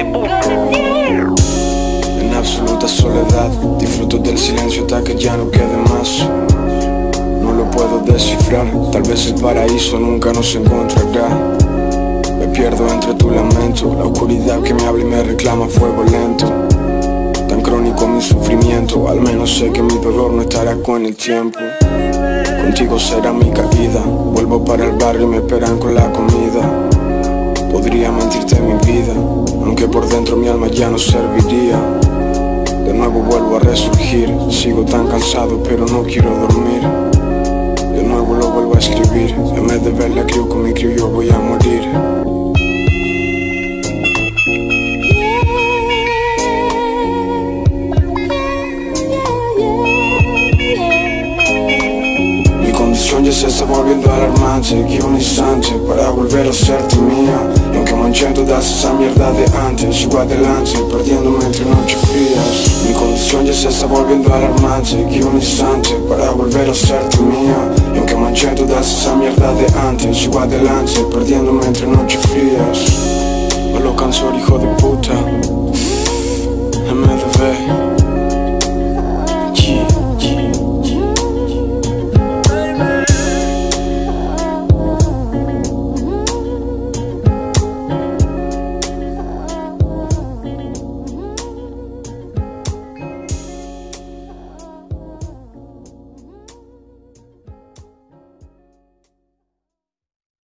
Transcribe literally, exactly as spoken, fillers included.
En absoluta soledad, disfruto del silencio hasta que ya no quede más. No lo puedo descifrar, tal vez el paraíso nunca nos encontrará. Me pierdo entre tu lamento, la oscuridad que me habla y me reclama fuego lento. Tan crónico mi sufrimiento, al menos sé que mi dolor no estará con el tiempo. Contigo será mi caída, vuelvo para el barrio y me esperan con la comida. Podría mentirte mi vida, aunque por dentro mi alma ya no serviría. De nuevo vuelvo a resurgir, sigo tan cansado pero no quiero dormir. De nuevo lo vuelvo a escribir, en vez de ver la crew con mi crew yo voy a morir. Ya se está volviendo alarmante, quiero un instante para volver a serte mía. Y aunque manché todas esa mierda de antes, sigo adelante, perdiéndome entre noches frías. Mi condición ya se está volviendo alarmante, quiero un instante para volver a serte mía. Y aunque manché todas esa mierda de antes, sigo adelante, perdiéndome entre noches frías. No lo canso, hijo de puta.